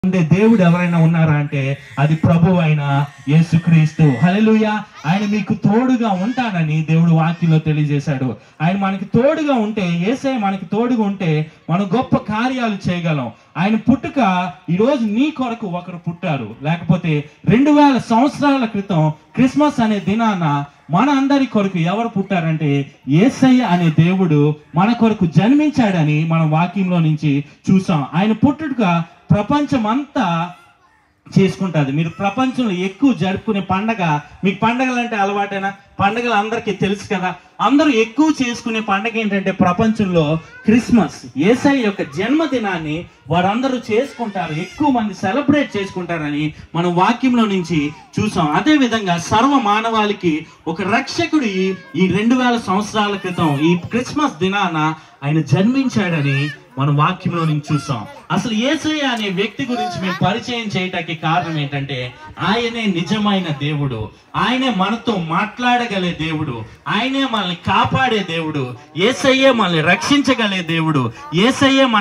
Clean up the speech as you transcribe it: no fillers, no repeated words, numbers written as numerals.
ఉండే దేవుడు ఎవరైనా ఉన్నారా అంటే అది ప్రభు అయిన యేసుక్రీస్తు. హల్లెలూయా. ఆయన మీకు తోడుగా ఉంటానని దేవుడు వాక్యంలో తెలియజేశాడు. ఆయన మనకి తోడుగా ఉంటే, యేసయ్య మనకి తోడుగా ఉంటే మనం గొప్ప కార్యాలు చేయగలం. ఆయన పుట్టుక ఈరోజు నీ కొరకు ఒకరు పుట్టారు. లేకపోతే 2000 సంవత్సరాల క్రితం క్రిస్మస్ అనే దినాన మన అందరి కొరకు ఎవరు పుట్టారంటే యేసయ్య అనే దేవుడు మన కొరకు జన్మించాడని మనం వాక్యంలో నుంచి చూసాం. ఆయన పుట్టుక ప్రపంచం అంతా చేసుకుంటుంది. మీరు ప్రపంచంలో ఎక్కువ జరుపుకునే పండగ, మీకు పండగలు అంటే అలవాటైనా, పండగలు అందరికీ తెలుసు కదా. అందరూ ఎక్కువ చేసుకునే పండగ ఏంటంటే ప్రపంచంలో క్రిస్మస్. యేసయ్య యొక్క జన్మదినాన్ని వారందరూ చేసుకుంటారు, ఎక్కువ మంది సెలబ్రేట్ చేసుకుంటారని మనం వాక్యంలో నుంచి చూసాం. అదే విధంగా సర్వ మానవాళికి ఒక రక్షకుడు ఈ 2000 సంవత్సరాల క్రితం ఈ క్రిస్మస్ దినాన ఆయన జన్మించాడని మనం వాక్యంలో నుంచి చూసాం. అసలు యేసయ్య అనే వ్యక్తి గురించి మేము పరిచయం చేయటానికి కారణం ఏంటంటే ఆయనే నిజమైన దేవుడు, ఆయనే మనతో మాట్లాడగలే దేవుడు, ఆయనే మనల్ని కాపాడే దేవుడు, యేసయ్యే మనల్ని రక్షించగలే దేవుడు, యేసయ్యే